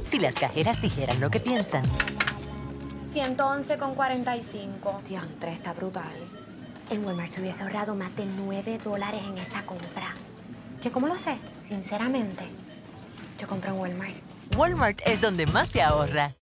Si las cajeras dijeran lo que piensan. 111,45. Diantre, está brutal. En Walmart se hubiese ahorrado más de $9 en esta compra. ¿Que cómo lo sé? Sinceramente, yo compro en Walmart. Walmart es donde más se ahorra.